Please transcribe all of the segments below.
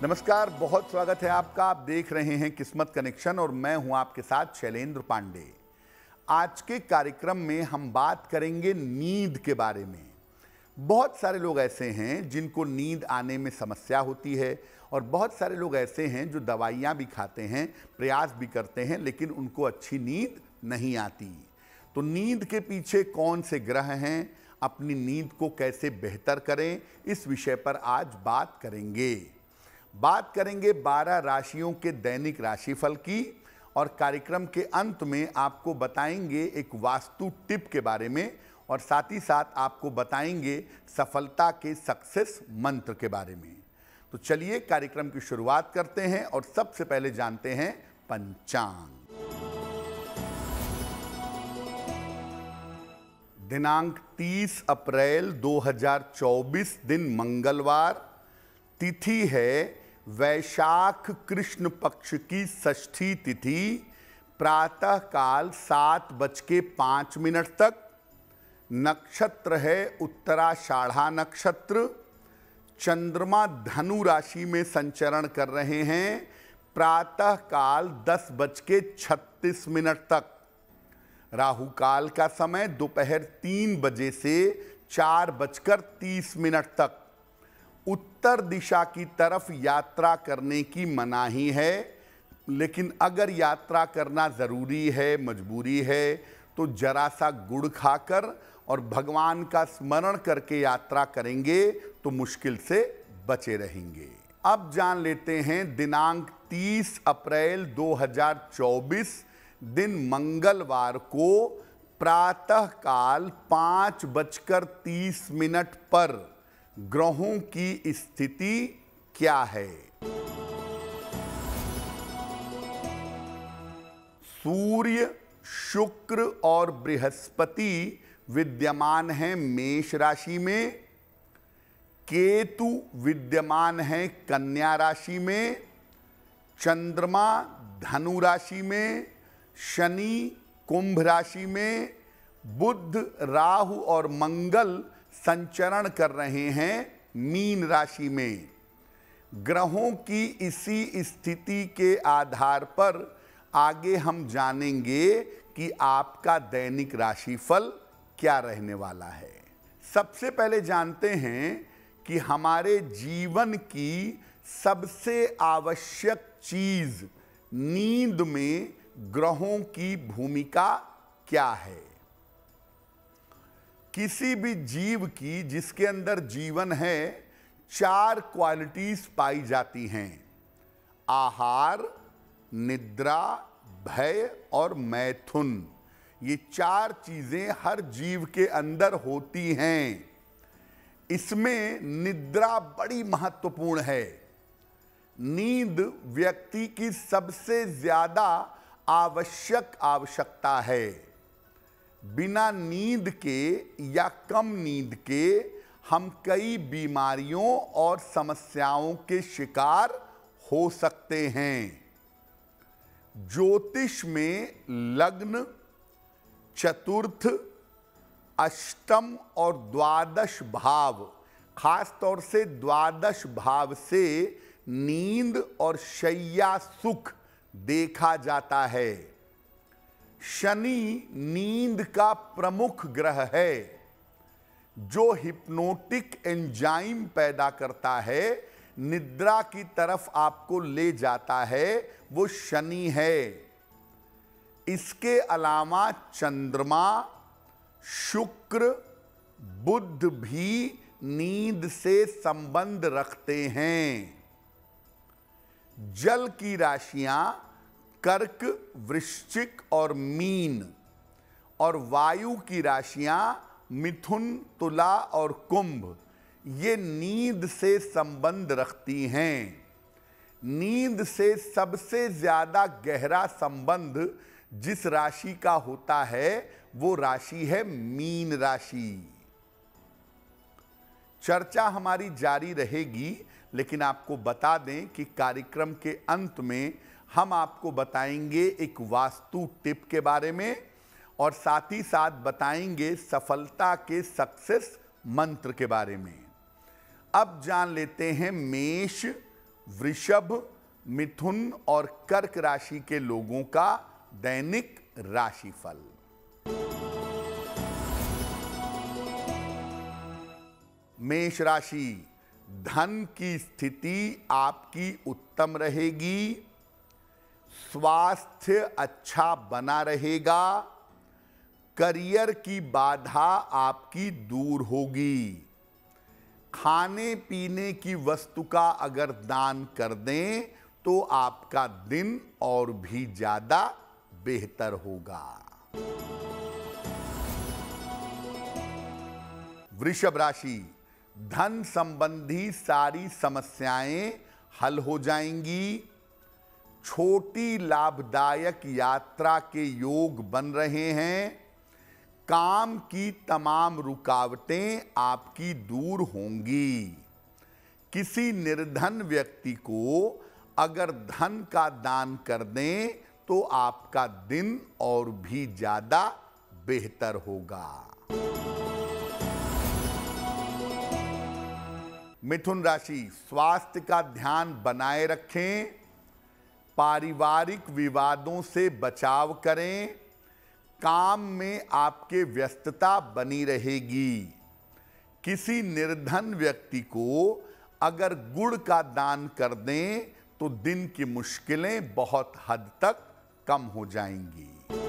नमस्कार, बहुत स्वागत है आपका। आप देख रहे हैं किस्मत कनेक्शन और मैं हूं आपके साथ शैलेंद्र पांडे। आज के कार्यक्रम में हम बात करेंगे नींद के बारे में। बहुत सारे लोग ऐसे हैं जिनको नींद आने में समस्या होती है और बहुत सारे लोग ऐसे हैं जो दवाइयाँ भी खाते हैं, प्रयास भी करते हैं, लेकिन उनको अच्छी नींद नहीं आती। तो नींद के पीछे कौन से ग्रह हैं, अपनी नींद को कैसे बेहतर करें, इस विषय पर आज बात करेंगे। 12 राशियों के दैनिक राशिफल की और कार्यक्रम के अंत में आपको बताएंगे एक वास्तु टिप के बारे में और साथ ही साथ आपको बताएंगे सफलता के सक्सेस मंत्र के बारे में। तो चलिए कार्यक्रम की शुरुआत करते हैं और सबसे पहले जानते हैं पंचांग। दिनांक 30 अप्रैल 2024 दिन मंगलवार, तिथि है वैशाख कृष्ण पक्ष की षष्ठी तिथि, प्रातः काल 7:05 तक। नक्षत्र है उत्तराषाढ़ा नक्षत्र। चंद्रमा धनु राशि में संचरण कर रहे हैं, प्रातः काल 10:36 तक। राहु काल का समय दोपहर 3 बजे से 4:30 तक। उत्तर दिशा की तरफ यात्रा करने की मनाही है, लेकिन अगर यात्रा करना ज़रूरी है, मजबूरी है, तो जरा सा गुड़ खाकर और भगवान का स्मरण करके यात्रा करेंगे तो मुश्किल से बचे रहेंगे। अब जान लेते हैं दिनांक 30 अप्रैल 2024 दिन मंगलवार को प्रातः काल 5:30 पर ग्रहों की स्थिति क्या है। सूर्य, शुक्र और बृहस्पति विद्यमान हैं मेष राशि में। केतु विद्यमान है कन्या राशि में। चंद्रमा धनु राशि में। शनि कुंभ राशि में। बुध, राहु और मंगल संचरण कर रहे हैं मीन राशि में। ग्रहों की इसी स्थिति के आधार पर आगे हम जानेंगे कि आपका दैनिक राशिफल क्या रहने वाला है। सबसे पहले जानते हैं कि हमारे जीवन की सबसे आवश्यक चीज नींद में ग्रहों की भूमिका क्या है। किसी भी जीव की जिसके अंदर जीवन है 4 क्वालिटीज पाई जाती हैं: आहार, निद्रा, भय और मैथुन। ये 4 चीजें हर जीव के अंदर होती हैं। इसमें निद्रा बड़ी महत्वपूर्ण है। नींद व्यक्ति की सबसे ज्यादा आवश्यकता है। बिना नींद के या कम नींद के हम कई बीमारियों और समस्याओं के शिकार हो सकते हैं। ज्योतिष में लग्न, चतुर्थ, अष्टम और द्वादश भाव, खास तौर से द्वादश भाव से नींद और शैया सुख देखा जाता है। शनि नींद का प्रमुख ग्रह है। जो हिप्नोटिक एंजाइम पैदा करता है, निद्रा की तरफ आपको ले जाता है, वो शनि है। इसके अलावा चंद्रमा, शुक्र, बुध भी नींद से संबंध रखते हैं। जल की राशियां कर्क, वृश्चिक और मीन और वायु की राशियां मिथुन, तुला और कुंभ, ये नींद से संबंध रखती हैं। नींद से सबसे ज्यादा गहरा संबंध जिस राशि का होता है वो राशि है मीन राशि। चर्चा हमारी जारी रहेगी, लेकिन आपको बता दें कि कार्यक्रम के अंत में हम आपको बताएंगे एक वास्तु टिप के बारे में और साथ ही साथ बताएंगे सफलता के सक्सेस मंत्र के बारे में। अब जान लेते हैं मेष वृषभ, मिथुन और कर्क राशि के लोगों का दैनिक राशिफल। मेष राशि, धन की स्थिति आपकी उत्तम रहेगी, स्वास्थ्य अच्छा बना रहेगा, करियर की बाधा आपकी दूर होगी। खाने पीने की वस्तु का अगर दान कर दें तो आपका दिन और भी ज्यादा बेहतर होगा। वृषभ राशि, धन संबंधी सारी समस्याएं हल हो जाएंगी, छोटी लाभदायक यात्रा के योग बन रहे हैं, काम की तमाम रुकावटें आपकी दूर होंगी। किसी निर्धन व्यक्ति को अगर धन का दान कर दें तो आपका दिन और भी ज्यादा बेहतर होगा। मिथुन राशि, स्वास्थ्य का ध्यान बनाए रखें, पारिवारिक विवादों से बचाव करें, काम में आपके व्यस्तता बनी रहेगी। किसी निर्धन व्यक्ति को अगर गुड़ का दान कर दें तो दिन की मुश्किलें बहुत हद तक कम हो जाएंगी।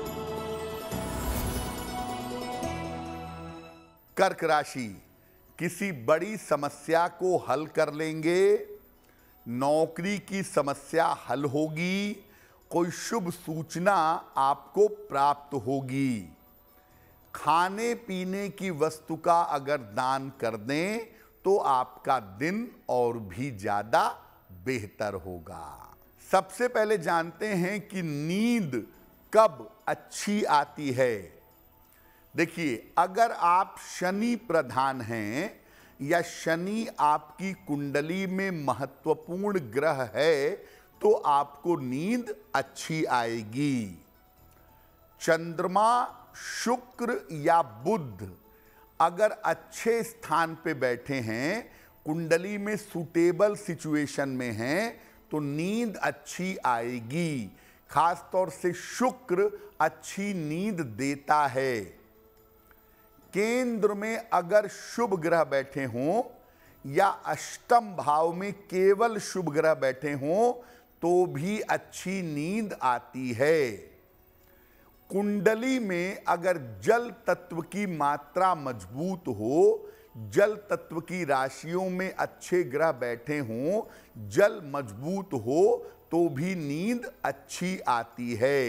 कर्क राशि, किसी बड़ी समस्या को हल कर लेंगे, नौकरी की समस्या हल होगी, कोई शुभ सूचना आपको प्राप्त होगी। खाने पीने की वस्तु का अगर दान कर दें तो आपका दिन और भी ज्यादा बेहतर होगा। सबसे पहले जानते हैं कि नींद कब अच्छी आती है। देखिए, अगर आप शनि प्रधान हैं या शनि आपकी कुंडली में महत्वपूर्ण ग्रह है तो आपको नींद अच्छी आएगी। चंद्रमा, शुक्र या बुध अगर अच्छे स्थान पे बैठे हैं, कुंडली में सूटेबल सिचुएशन में हैं, तो नींद अच्छी आएगी। खास तौर से शुक्र अच्छी नींद देता है। केंद्र में अगर शुभ ग्रह बैठे हों या अष्टम भाव में केवल शुभ ग्रह बैठे हों तो भी अच्छी नींद आती है। कुंडली में अगर जल तत्व की मात्रा मजबूत हो, जल तत्व की राशियों में अच्छे ग्रह बैठे हों, जल मजबूत हो तो भी नींद अच्छी आती है।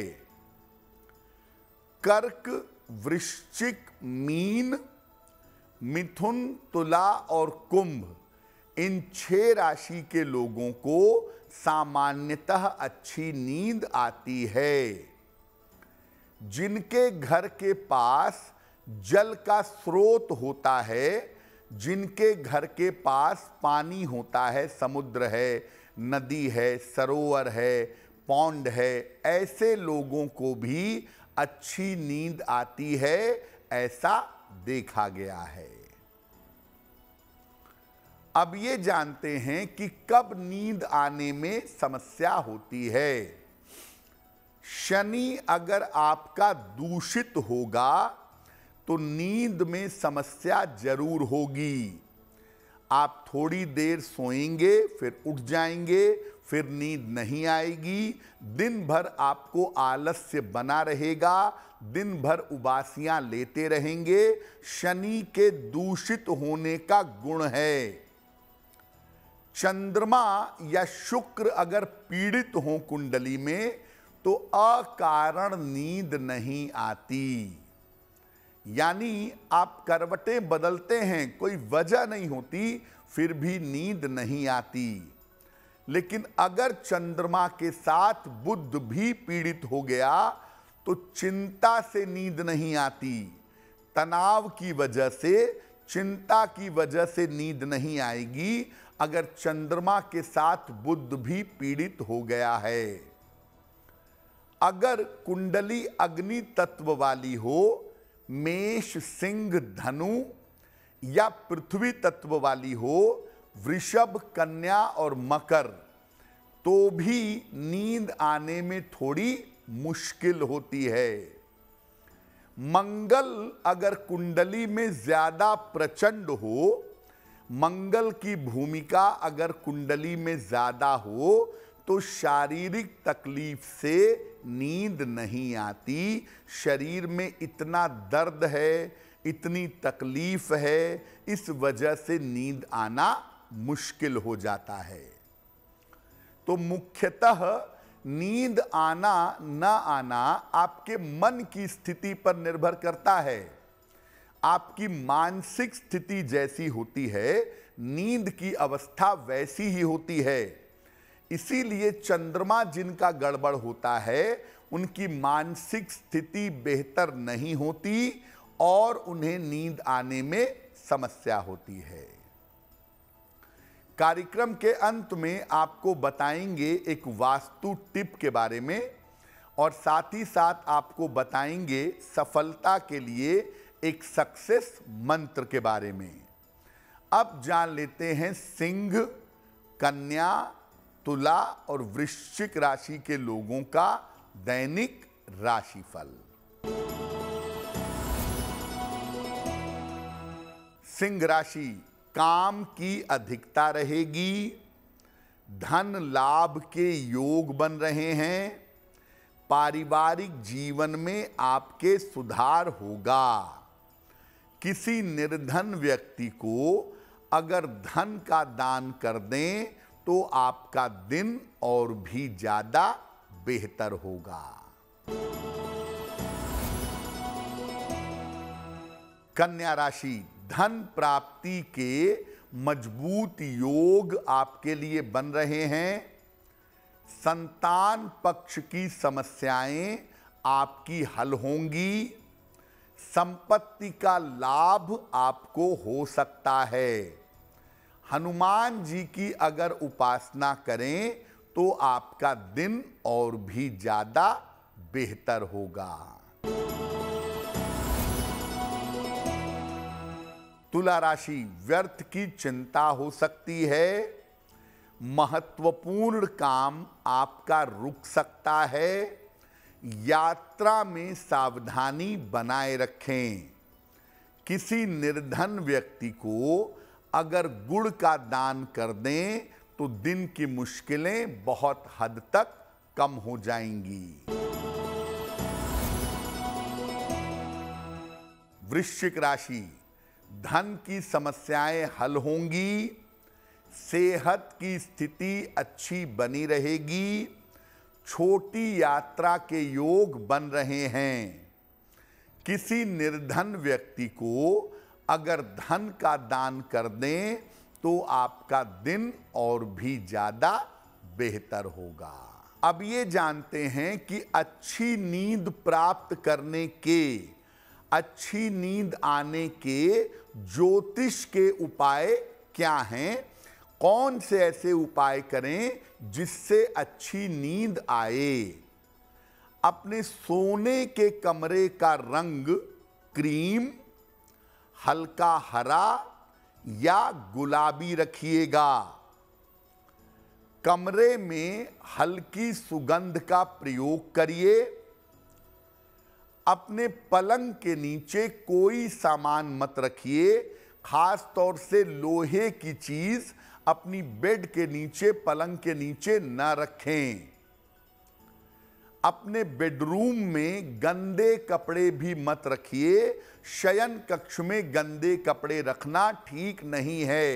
कर्क, वृश्चिक, मीन, मिथुन, तुला और कुंभ, इन 6 राशि के लोगों को सामान्यतः अच्छी नींद आती है। जिनके घर के पास जल का स्रोत होता है, जिनके घर के पास पानी होता है, समुद्र है, नदी है, सरोवर है, पौंड है, ऐसे लोगों को भी अच्छी नींद आती है, ऐसा देखा गया है। अब ये जानते हैं कि कब नींद आने में समस्या होती है। शनि अगर आपका दूषित होगा तो नींद में समस्या जरूर होगी। आप थोड़ी देर सोएंगे, फिर उठ जाएंगे, फिर नींद नहीं आएगी, दिन भर आपको आलस्य बना रहेगा, दिन भर उबासियां लेते रहेंगे। शनि के दूषित होने का गुण है। चंद्रमा या शुक्र अगर पीड़ित हो कुंडली में तो अकारण नींद नहीं आती। यानी आप करवटें बदलते हैं, कोई वजह नहीं होती, फिर भी नींद नहीं आती। लेकिन अगर चंद्रमा के साथ बुध भी पीड़ित हो गया तो चिंता से नींद नहीं आती, तनाव की वजह से, चिंता की वजह से नींद नहीं आएगी अगर चंद्रमा के साथ बुध भी पीड़ित हो गया है। अगर कुंडली अग्नि तत्व वाली हो, मेष, सिंह, धनु या पृथ्वी तत्व वाली हो, वृषभ, कन्या और मकर, तो भी नींद आने में थोड़ी मुश्किल होती है। मंगल अगर कुंडली में ज्यादा प्रचंड हो, मंगल की भूमिका अगर कुंडली में ज्यादा हो तो शारीरिक तकलीफ से नींद नहीं आती। शरीर में इतना दर्द है, इतनी तकलीफ है, इस वजह से नींद आना मुश्किल हो जाता है। तो मुख्यतः नींद आना न आना आपके मन की स्थिति पर निर्भर करता है। आपकी मानसिक स्थिति जैसी होती है, नींद की अवस्था वैसी ही होती है। इसीलिए चंद्रमा जिनका गड़बड़ होता है, उनकी मानसिक स्थिति बेहतर नहीं होती और उन्हें नींद आने में समस्या होती है। कार्यक्रम के अंत में आपको बताएंगे एक वास्तु टिप के बारे में और साथ ही साथ आपको बताएंगे सफलता के लिए एक सक्सेस मंत्र के बारे में। अब जान लेते हैं सिंह, कन्या, तुला और वृश्चिक राशि के लोगों का दैनिक राशिफल। सिंह राशि, काम की अधिकता रहेगी, धन लाभ के योग बन रहे हैं, पारिवारिक जीवन में आपके सुधार होगा। किसी निर्धन व्यक्ति को अगर धन का दान कर दें तो आपका दिन और भी ज्यादा बेहतर होगा। कन्या राशि, धन प्राप्ति के मजबूत योग आपके लिए बन रहे हैं। संतान पक्ष की समस्याएं आपकी हल होंगी। संपत्ति का लाभ आपको हो सकता है। हनुमान जी की अगर उपासना करें तो आपका दिन और भी ज्यादा बेहतर होगा। तुला राशि, व्यर्थ की चिंता हो सकती है। महत्वपूर्ण काम आपका रुक सकता है। यात्रा में सावधानी बनाए रखें। किसी निर्धन व्यक्ति को अगर गुड़ का दान कर दें तो दिन की मुश्किलें बहुत हद तक कम हो जाएंगी। वृश्चिक राशि, धन की समस्याएं हल होंगी। सेहत की स्थिति अच्छी बनी रहेगी। छोटी यात्रा के योग बन रहे हैं। किसी निर्धन व्यक्ति को अगर धन का दान कर दें तो आपका दिन और भी ज्यादा बेहतर होगा। अब ये जानते हैं कि अच्छी नींद प्राप्त करने के, अच्छी नींद आने के ज्योतिष के उपाय क्या हैं, कौन से ऐसे उपाय करें जिससे अच्छी नींद आए। अपने सोने के कमरे का रंग क्रीम, हल्का हरा या गुलाबी रखिएगा। कमरे में हल्की सुगंध का प्रयोग करिए। अपने पलंग के नीचे कोई सामान मत रखिए, खास तौर से लोहे की चीज अपनी बेड के नीचे, पलंग के नीचे न रखें। अपने बेडरूम में गंदे कपड़े भी मत रखिए। शयन कक्ष में गंदे कपड़े रखना ठीक नहीं है।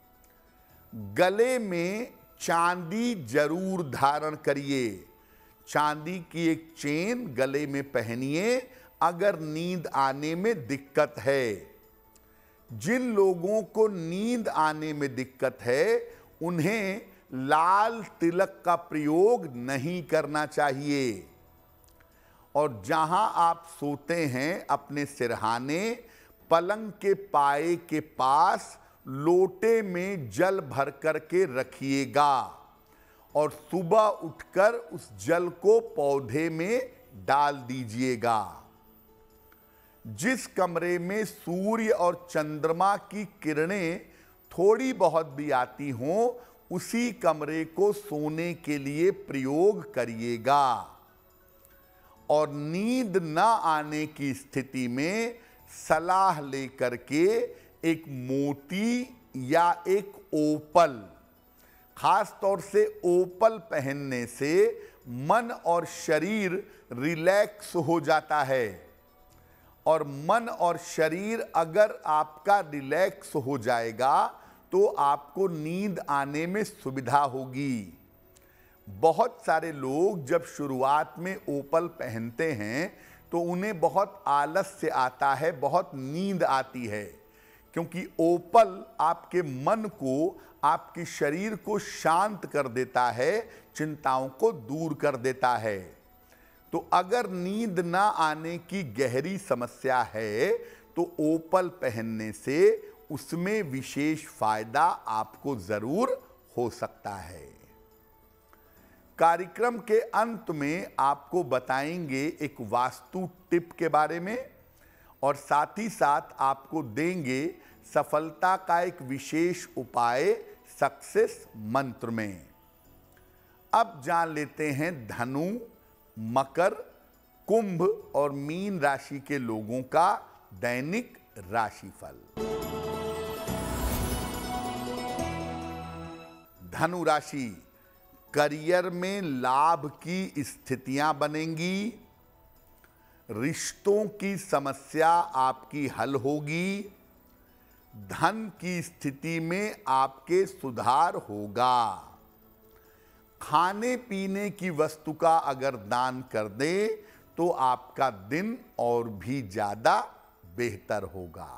गले में चांदी जरूर धारण करिए। चांदी की एक चेन गले में पहनिए अगर नींद आने में दिक्कत है। जिन लोगों को नींद आने में दिक्कत है उन्हें लाल तिलक का प्रयोग नहीं करना चाहिए। और जहां आप सोते हैं अपने सिरहाने, पलंग के पाए के पास लोटे में जल भर करके रखिएगा और सुबह उठकर उस जल को पौधे में डाल दीजिएगा। जिस कमरे में सूर्य और चंद्रमा की किरणें थोड़ी बहुत भी आती हों उसी कमरे को सोने के लिए प्रयोग करिएगा। और नींद न आने की स्थिति में सलाह लेकर के एक मोती या एक ओपल, खास तौर से ओपल पहनने से मन और शरीर रिलैक्स हो जाता है। और मन और शरीर अगर आपका रिलैक्स हो जाएगा तो आपको नींद आने में सुविधा होगी। बहुत सारे लोग जब शुरुआत में ओपल पहनते हैं तो उन्हें बहुत आलस्य आता है, बहुत नींद आती है, क्योंकि ओपल आपके मन को, आपके शरीर को शांत कर देता है, चिंताओं को दूर कर देता है। तो अगर नींद ना आने की गहरी समस्या है तो ओपल पहनने से उसमें विशेष फायदा आपको जरूर हो सकता है। कार्यक्रम के अंत में आपको बताएंगे एक वास्तु टिप के बारे में और साथ ही साथ आपको देंगे सफलता का एक विशेष उपाय सक्सेस मंत्र में। अब जान लेते हैं धनु, मकर, कुंभ और मीन राशि के लोगों का दैनिक राशिफल। धनु राशि, करियर में लाभ की स्थितियां बनेंगी, रिश्तों की समस्या आपकी हल होगी, धन की स्थिति में आपके सुधार होगा। खाने पीने की वस्तु का अगर दान कर दें तो आपका दिन और भी ज्यादा बेहतर होगा।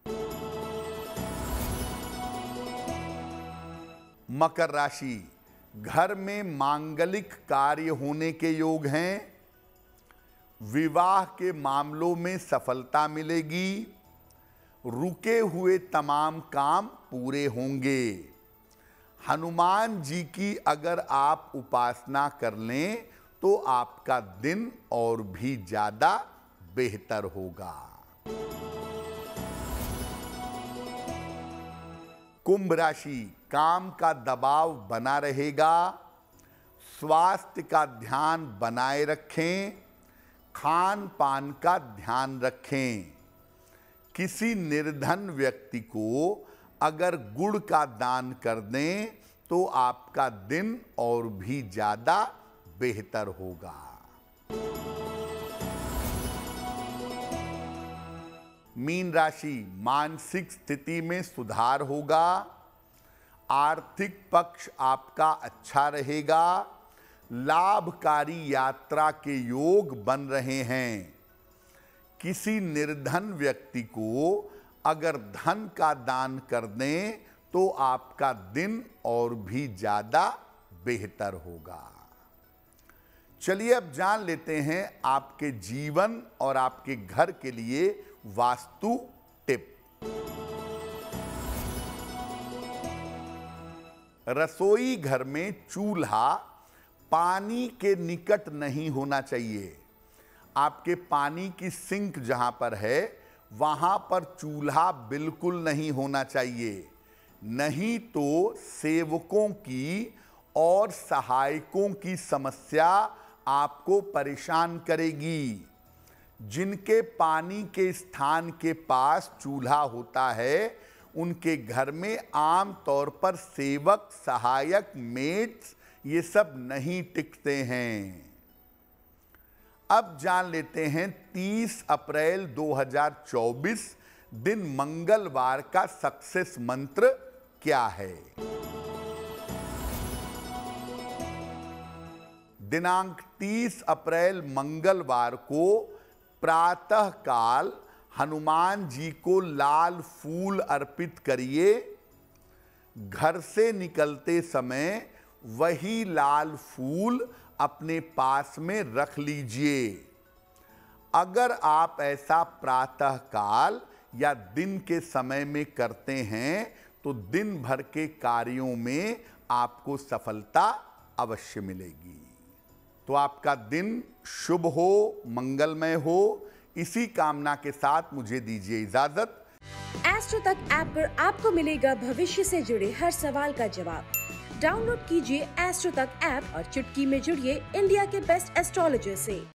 मकर राशि, घर में मांगलिक कार्य होने के योग हैं, विवाह के मामलों में सफलता मिलेगी, रुके हुए तमाम काम पूरे होंगे। हनुमान जी की अगर आप उपासना कर लें तो आपका दिन और भी ज्यादा बेहतर होगा। कुंभ राशि, काम का दबाव बना रहेगा, स्वास्थ्य का ध्यान बनाए रखें, खान पान का ध्यान रखें। किसी निर्धन व्यक्ति को अगर गुड़ का दान कर दें तो आपका दिन और भी ज्यादा बेहतर होगा। मीन राशि, मानसिक स्थिति में सुधार होगा, आर्थिक पक्ष आपका अच्छा रहेगा, लाभकारी यात्रा के योग बन रहे हैं। किसी निर्धन व्यक्ति को अगर धन का दान कर दें तो आपका दिन और भी ज्यादा बेहतर होगा। चलिए अब जान लेते हैं आपके जीवन और आपके घर के लिए वास्तु टिप। रसोई घर में चूल्हा पानी के निकट नहीं होना चाहिए। आपके पानी की सिंक जहां पर है वहां पर चूल्हा बिल्कुल नहीं होना चाहिए, नहीं तो सेवकों की और सहायकों की समस्या आपको परेशान करेगी। जिनके पानी के स्थान के पास चूल्हा होता है उनके घर में आम तौर पर सेवक, सहायक, मेट्स ये सब नहीं टिकते हैं। अब जान लेते हैं 30 अप्रैल 2024 दिन मंगलवार का सक्सेस मंत्र क्या है। दिनांक 30 अप्रैल मंगलवार को प्रातः काल हनुमान जी को लाल फूल अर्पित करिए। घर से निकलते समय वही लाल फूल अपने पास में रख लीजिए। अगर आप ऐसा प्रातः काल या दिन के समय में करते हैं तो दिन भर के कार्यों में आपको सफलता अवश्य मिलेगी। तो आपका दिन शुभ हो, मंगलमय हो, इसी कामना के साथ मुझे दीजिए इजाजत। एस्ट्रो तक ऐप पर आपको मिलेगा भविष्य से जुड़े हर सवाल का जवाब, डाउनलोड कीजिए एस्ट्रो तक ऐप और चुटकी में जुड़िए इंडिया के बेस्ट एस्ट्रोलॉजर से।